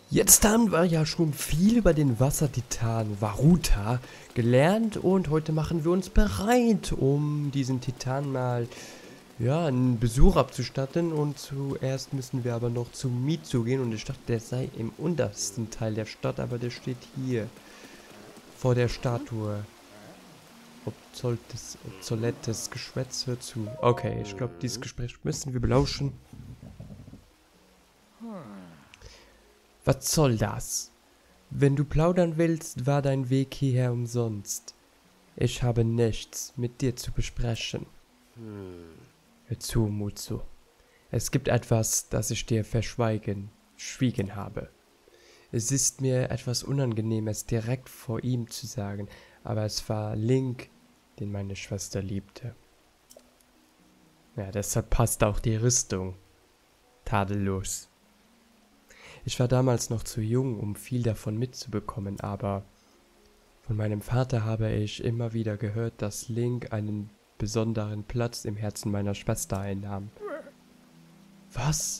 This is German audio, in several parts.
Jetzt haben wir ja schon viel über den Wassertitan Varuta gelernt und heute machen wir uns bereit, um diesen Titan mal, ja, einen Besuch abzustatten. Und zuerst müssen wir aber noch zu Mitsu gehen und ich dachte, der sei im untersten Teil der Stadt, aber der steht hier, vor der Statue. Obsoletes Geschwätz hört zu. Okay, ich glaube, dieses Gespräch müssen wir belauschen. Was soll das? Wenn du plaudern willst, war dein Weg hierher umsonst. Ich habe nichts mit dir zu besprechen. Hör zu, Mutsu. Es gibt etwas, das ich dir schwiegen habe. Es ist mir etwas unangenehm, es direkt vor ihm zu sagen, aber es war Link, den meine Schwester liebte. Ja, deshalb passt auch die Rüstung. Tadellos. Ich war damals noch zu jung, um viel davon mitzubekommen, aber von meinem Vater habe ich immer wieder gehört, dass Link einen besonderen Platz im Herzen meiner Schwester einnahm. Was?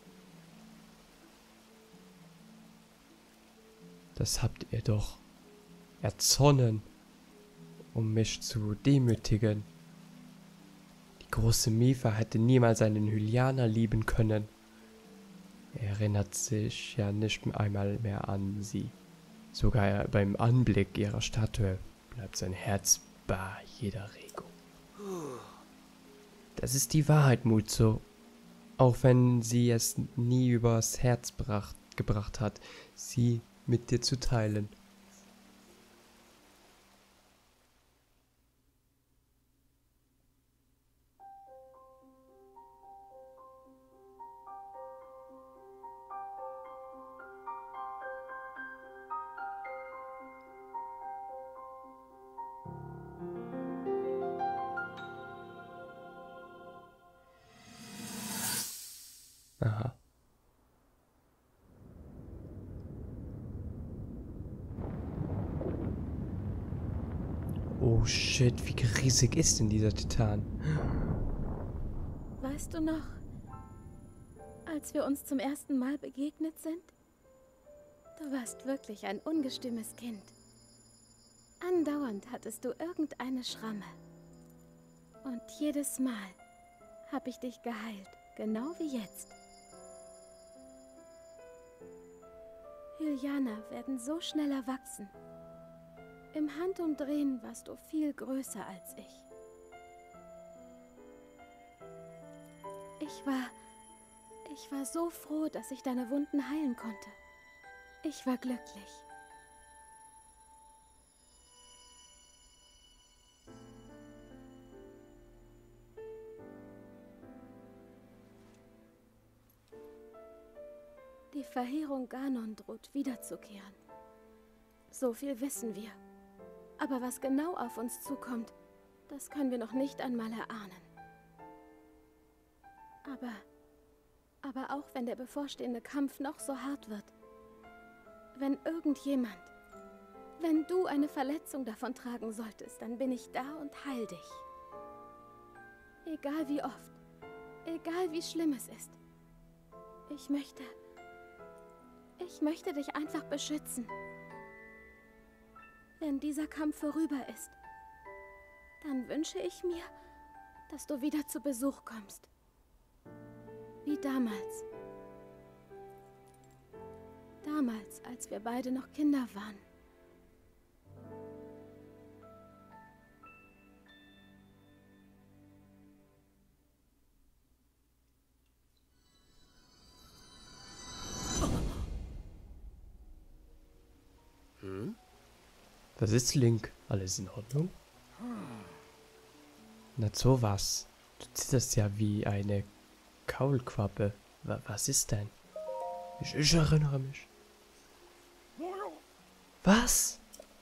Das habt ihr doch erzonnen, um mich zu demütigen. Die große Mifa hätte niemals einen Hylianer lieben können. Er erinnert sich ja nicht einmal mehr an sie. Sogar beim Anblick ihrer Statue bleibt sein Herz bar jeder Regung. Das ist die Wahrheit, Mutsu. Auch wenn sie es nie übers Herz gebracht hat, sie mit dir zu teilen. Aha. Oh shit, wie riesig ist denn dieser Titan? Weißt du noch, als wir uns zum ersten Mal begegnet sind? Du warst wirklich ein ungestümes Kind. Andauernd hattest du irgendeine Schramme. Und jedes Mal habe ich dich geheilt, genau wie jetzt. Hylianer werden so schnell erwachsen. Im Handumdrehen warst du viel größer als ich. Ich war so froh, dass ich deine Wunden heilen konnte. Ich war glücklich. Die Verheerung Ganon droht wiederzukehren. So viel wissen wir. Aber was genau auf uns zukommt, das können wir noch nicht einmal erahnen. Aber auch wenn der bevorstehende Kampf noch so hart wird, wenn du eine Verletzung davon tragen solltest, dann bin ich da und heil dich. Egal wie oft, egal wie schlimm es ist. Ich möchte dich einfach beschützen. Wenn dieser Kampf vorüber ist, dann wünsche ich mir, dass du wieder zu Besuch kommst. Wie damals. Damals, als wir beide noch Kinder waren. Was ist, Link? Alles in Ordnung? Na sowas. Du zitterst ja wie eine Kaulquappe. Was ist denn? Ich erinnere mich. Was?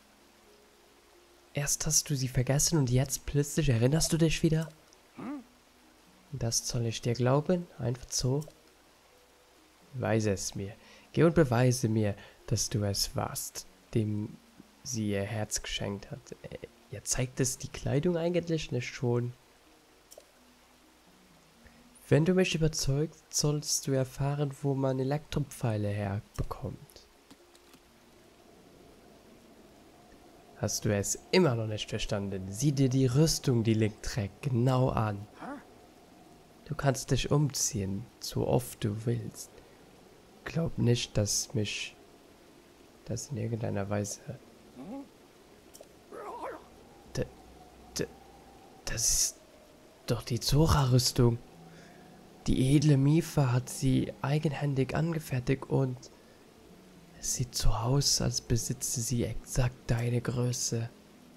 Erst hast du sie vergessen und jetzt plötzlich erinnerst du dich wieder? Das soll ich dir glauben? Einfach so? Beweise es mir. Geh und beweise mir, dass du es warst, dem sie ihr Herz geschenkt hat. Ja, zeigt es die Kleidung eigentlich nicht schon? Wenn du mich überzeugst, sollst du erfahren, wo man Elektropfeile herbekommt. Hast du es immer noch nicht verstanden? Sieh dir die Rüstung, die Link trägt, genau an. Du kannst dich umziehen, so oft du willst. Glaub nicht, dass mich das in irgendeiner Weise... Das ist doch die Zora-Rüstung. Die edle Mifa hat sie eigenhändig angefertigt und es sieht so aus, als besitze sie exakt deine Größe.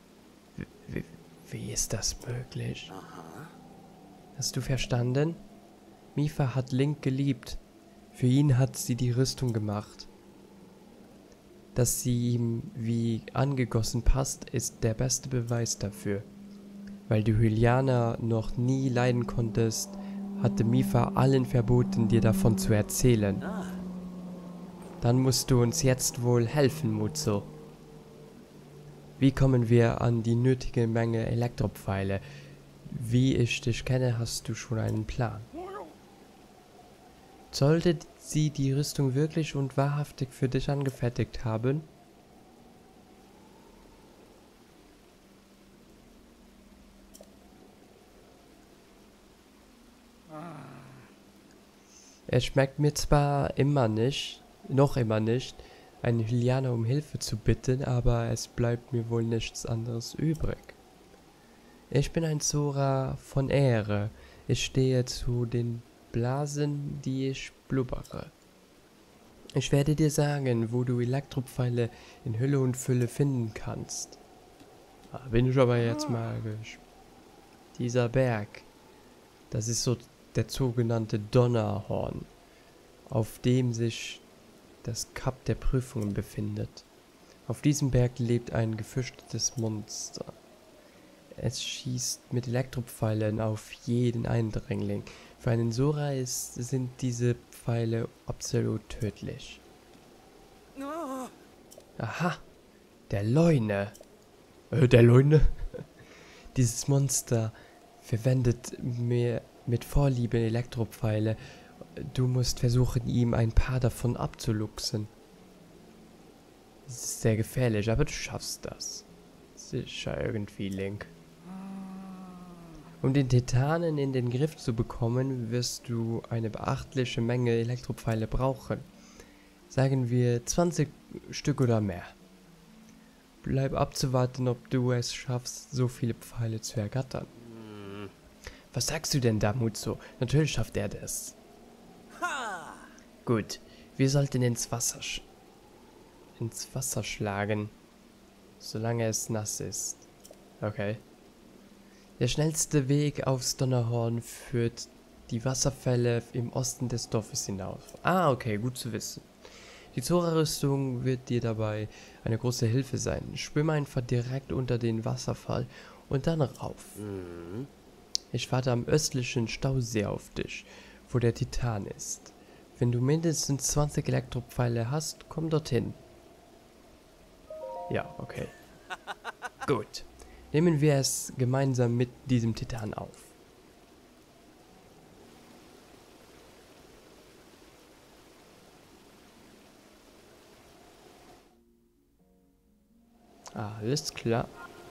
Wie ist das möglich? Hast du verstanden? Mifa hat Link geliebt. Für ihn hat sie die Rüstung gemacht. Dass sie ihm wie angegossen passt, ist der beste Beweis dafür. Weil du Hylianer noch nie leiden konntest, hatte Mifa allen verboten, dir davon zu erzählen. Dann musst du uns jetzt wohl helfen, Mutsu. Wie kommen wir an die nötige Menge Elektropfeile? Wie ich dich kenne, hast du schon einen Plan. Sollte sie die Rüstung wirklich und wahrhaftig für dich angefertigt haben? Es schmeckt mir zwar noch immer nicht, einen Hylianer um Hilfe zu bitten, aber es bleibt mir wohl nichts anderes übrig. Ich bin ein Zora von Ehre. Ich stehe zu den Blasen, die ich blubbere. Ich werde dir sagen, wo du Elektropfeile in Hülle und Fülle finden kannst. Bin ich aber jetzt magisch. Dieser Berg, das ist so der sogenannte Donnerhorn, auf dem sich das Kap der Prüfungen befindet. Auf diesem Berg lebt ein gefürchtetes Monster. Es schießt mit Elektropfeilen auf jeden Eindringling. Für einen Zora sind diese Pfeile absolut tödlich. Aha, der Leune. Der Leune? Dieses Monster verwendet mir mit Vorliebe Elektropfeile. Du musst versuchen, ihm ein paar davon abzuluxen. Das ist sehr gefährlich, aber du schaffst das. Sicher irgendwie, Link. Um den Titanen in den Griff zu bekommen, wirst du eine beachtliche Menge Elektropfeile brauchen. Sagen wir 20 Stück oder mehr. Bleib abzuwarten, ob du es schaffst, so viele Pfeile zu ergattern. Was sagst du denn da, Mutsu? Natürlich schafft er das. Gut, wir sollten ins Wasser schlagen, solange es nass ist. Okay. Der schnellste Weg aufs Donnerhorn führt die Wasserfälle im Osten des Dorfes hinauf. Ah, okay, gut zu wissen. Die Zora-Rüstung wird dir dabei eine große Hilfe sein. Schwimme einfach direkt unter den Wasserfall und dann rauf. Ich warte am östlichen Stausee auf dich, wo der Titan ist. Wenn du mindestens 20 Elektropfeile hast, komm dorthin. Ja, okay. Gut. Nehmen wir es gemeinsam mit diesem Titan auf. Alles klar.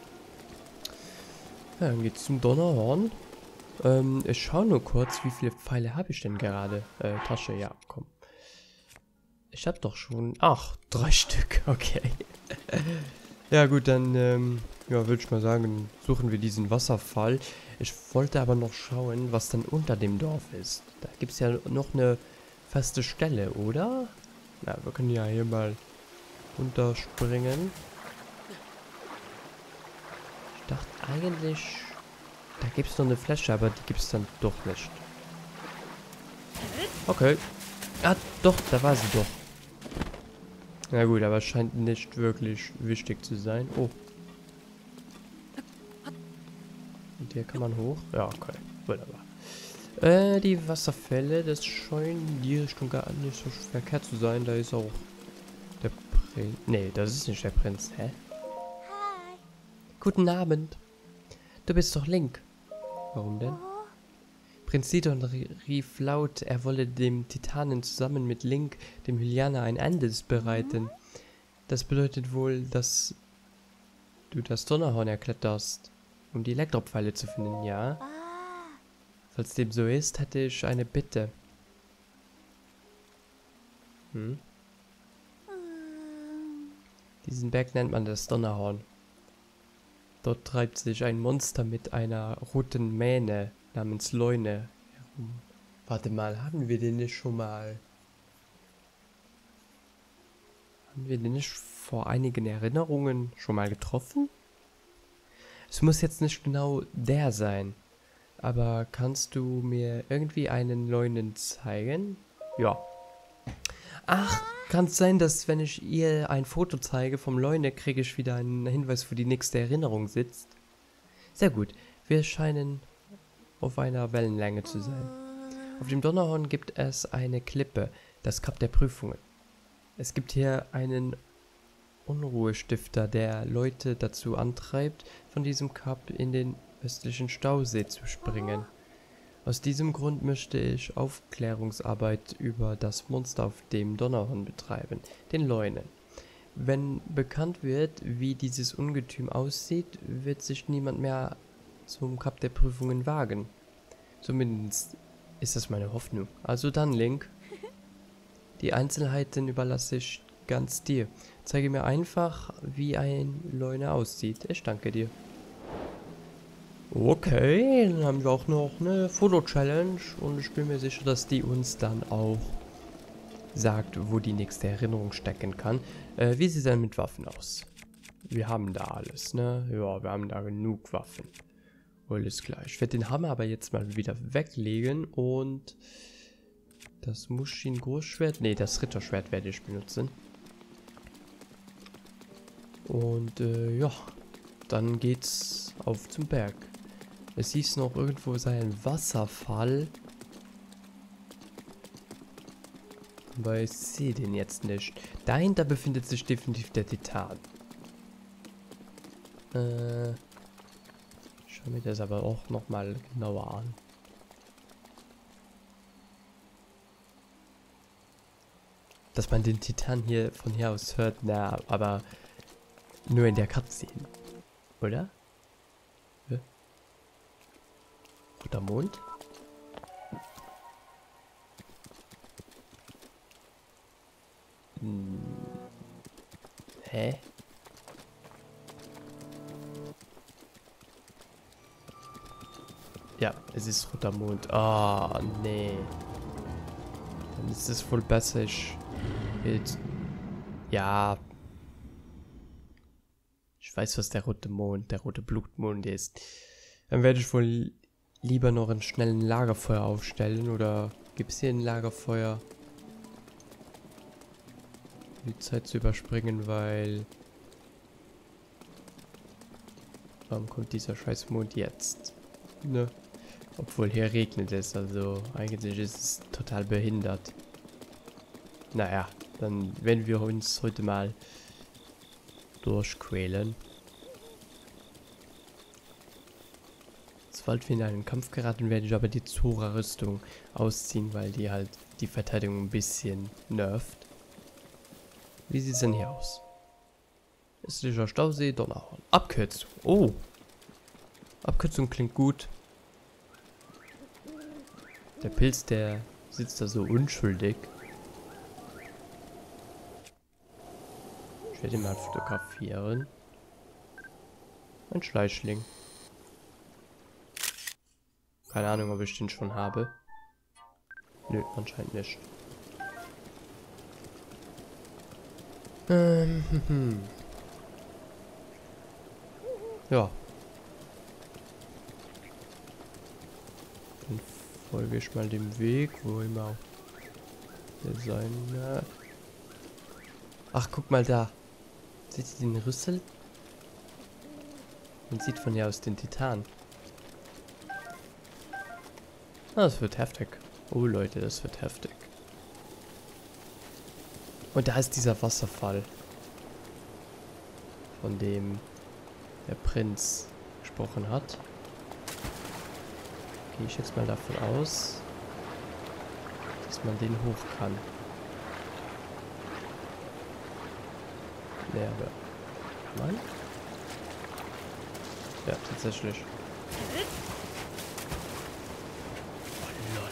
Ja, dann geht's zum Donnerhorn. Ich schaue nur kurz, wie viele Pfeile habe ich denn gerade? Tasche, ja, komm. Ich habe doch schon... Ach, 3 Stück, okay. Ja gut, dann, ja, würde ich mal sagen, suchen wir diesen Wasserfall. Ich wollte aber noch schauen, was dann unter dem Dorf ist. Da gibt es ja noch eine feste Stelle, oder? Na, wir können ja hier mal runterspringen. Ich dachte eigentlich... Da gibt es noch eine Fläche, aber die gibt es dann doch nicht. Okay. Ah, doch, da war sie doch. Na gut, aber scheint nicht wirklich wichtig zu sein. Oh. Und hier kann man hoch. Ja, okay. Wunderbar. Die Wasserfälle, das scheint in die Richtung gar nicht so verkehrt zu sein. Da ist auch der Prinz. Nee, das ist nicht der Prinz. Hä? Hi. Guten Abend. Du bist doch Link. Warum denn? Prinz Sidon rief laut, er wolle dem Titanen zusammen mit Link, dem Hylianer, ein Ende bereiten. Das bedeutet wohl, dass du das Donnerhorn erkletterst, um die Elektropfeile zu finden, ja? Falls dem so ist, hätte ich eine Bitte. Diesen Berg nennt man das Donnerhorn. Dort treibt sich ein Monster mit einer roten Mähne namens Leune herum. Warte mal, haben wir den nicht schon mal? Haben wir den nicht vor einigen Erinnerungen schon mal getroffen? Es muss jetzt nicht genau der sein. Aber kannst du mir irgendwie einen Leunen zeigen? Ja. Ach, kann es sein, dass wenn ich ihr ein Foto zeige vom Leune, kriege ich wieder einen Hinweis, wo die nächste Erinnerung sitzt? Sehr gut. Wir scheinen auf einer Wellenlänge zu sein. Auf dem Donnerhorn gibt es eine Klippe, das Kap der Prüfungen. Es gibt hier einen Unruhestifter, der Leute dazu antreibt, von diesem Kap in den östlichen Stausee zu springen. Aus diesem Grund möchte ich Aufklärungsarbeit über das Monster auf dem Donnerhorn betreiben, den Leunen. Wenn bekannt wird, wie dieses Ungetüm aussieht, wird sich niemand mehr zum Kap der Prüfungen wagen. Zumindest ist das meine Hoffnung. Also dann, Link. Die Einzelheiten überlasse ich ganz dir. Zeige mir einfach, wie ein Leune aussieht. Ich danke dir. Okay, dann haben wir auch noch eine Foto-Challenge und ich bin mir sicher, dass die uns dann auch sagt, wo die nächste Erinnerung stecken kann. Wie sieht es denn mit Waffen aus? Wir haben da alles, ne? Ja, wir haben da genug Waffen. Alles klar. Ich werde den Hammer aber jetzt mal wieder weglegen und das Mushin-Großschwert, nee, das Ritterschwert werde ich benutzen. Und ja, dann geht's auf zum Berg. Es hieß noch, irgendwo sei ein Wasserfall. Aber ich sehe den jetzt nicht. Dahinter befindet sich definitiv der Titan. Ich schaue mir das aber auch nochmal genauer an. Dass man den Titan hier von hier aus hört, na, aber nur in der Cutscene. Oder? Ja. Guter Mond. Hä? Ja, es ist roter Mond. Ah, nee. Dann ist es wohl besser, ich jetzt. Ja. Ich weiß, was der rote Mond, der rote Blutmond ist. Dann werde ich wohl lieber noch einen schnellen Lagerfeuer aufstellen. Oder gibt es hier ein Lagerfeuer? Die Zeit zu überspringen, weil... Warum kommt dieser scheiß Mond jetzt? Ne? Obwohl hier regnet es, also eigentlich ist es total behindert. Naja, dann werden wir uns heute mal durchquälen. Sobald wir in einen Kampf geraten, werde ich aber die Zora-Rüstung ausziehen, weil die halt die Verteidigung ein bisschen nervt. Wie sieht es denn hier aus? Östlicher Stausee, Donnerhorn. Abkürzung. Oh. Abkürzung klingt gut. Der Pilz, der sitzt da so unschuldig. Ich werde ihn mal fotografieren. Ein Schleichling. Keine Ahnung, ob ich den schon habe. Nö, anscheinend nicht. Ja. Dann folge ich mal dem Weg, wo immer auch der sein. Ach, guck mal da. Seht ihr den Rüssel? Man sieht von hier aus den Titan. Ah, das wird heftig. Oh Leute, das wird heftig. Und da ist dieser Wasserfall, von dem der Prinz gesprochen hat. Gehe ich jetzt mal davon aus, dass man den hoch kann. Nee, aber... Mann? Ja, tatsächlich. Oh, lol.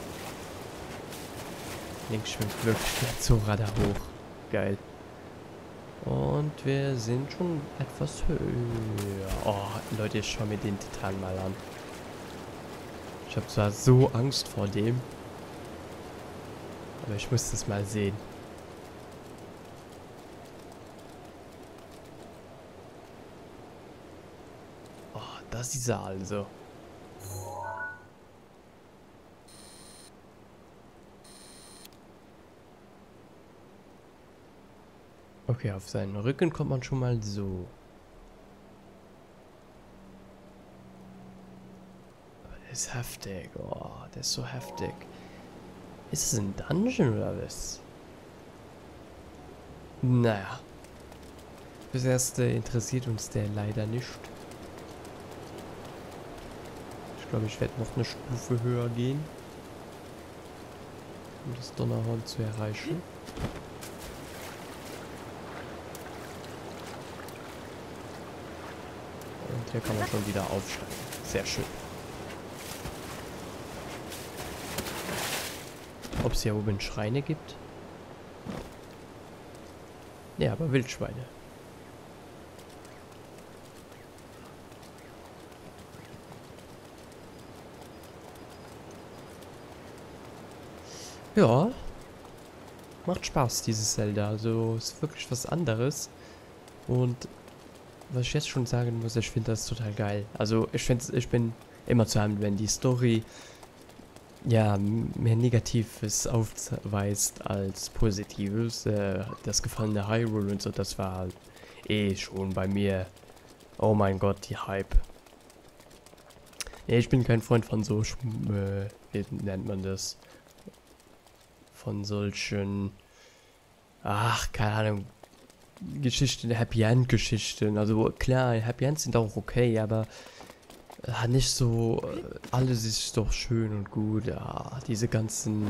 Link schwimmt wirklich der Zora da hoch. Geil. Und wir sind schon etwas höher. Oh, Leute, ich schau mir den Titan mal an. Ich habe zwar so Angst vor dem, aber ich muss das mal sehen. Oh, das ist er also. Okay, auf seinen Rücken kommt man schon mal so. Aber der ist heftig. Oh, der ist so heftig. Ist es ein Dungeon oder was? Naja. Fürs Erste interessiert uns der leider nicht. Ich glaube, ich werde noch eine Stufe höher gehen. Um das Donnerhorn zu erreichen. Und hier kann man schon wieder aufsteigen. Sehr schön. Ob es hier oben Schreine gibt? Ja, aber Wildschweine. Ja. Macht Spaß, dieses Zelda. Also, ist wirklich was anderes. Und was ich jetzt schon sagen muss, ich finde das total geil. Also, ich bin immer zu haben, wenn die Story ja mehr Negatives aufweist als Positives. Das gefallene Hyrule und so, das war halt schon bei mir. Oh mein Gott, die Hype. Nee, ich bin kein Freund von so, wie nennt man das? Von solchen, ach, keine Ahnung, Geschichten, Happy End Geschichten. Also klar, Happy Ends sind auch okay, aber nicht so, alles ist doch schön und gut. Ja, diese ganzen,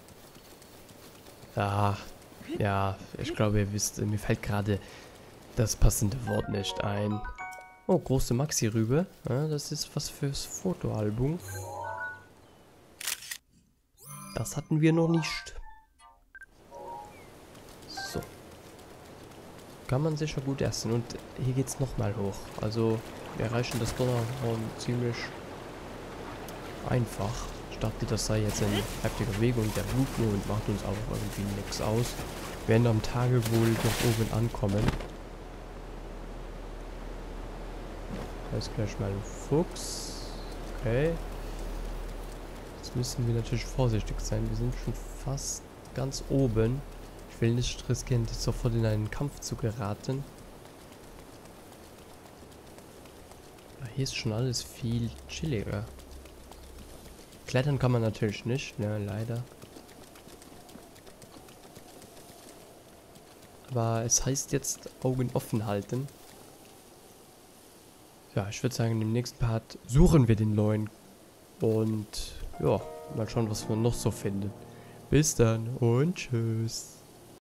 ja, ich glaube, ihr wisst, mir fällt gerade das passende Wort nicht ein. Oh, große Maxi-Rübe. Ja, das ist was fürs Fotoalbum. Das hatten wir noch nicht. So. Kann man sicher gut essen. Und hier geht's nochmal hoch. Also, wir erreichen das Donnerhorn ziemlich einfach. Ich dachte, das sei jetzt eine heftige Bewegung der Blutmond und macht uns auch irgendwie nichts aus. Wir werden am Tage wohl dort oben ankommen. Da ist gleich mal ein Fuchs. Okay. Jetzt müssen wir natürlich vorsichtig sein. Wir sind schon fast ganz oben. Ich will nicht riskieren, jetzt sofort in einen Kampf zu geraten. Aber hier ist schon alles viel chilliger. Klettern kann man natürlich nicht, ne, leider. Aber es heißt jetzt Augen offen halten. Ja, ich würde sagen, im nächsten Part suchen wir den neuen. Und ja, mal schauen, was wir noch so finden. Bis dann und tschüss.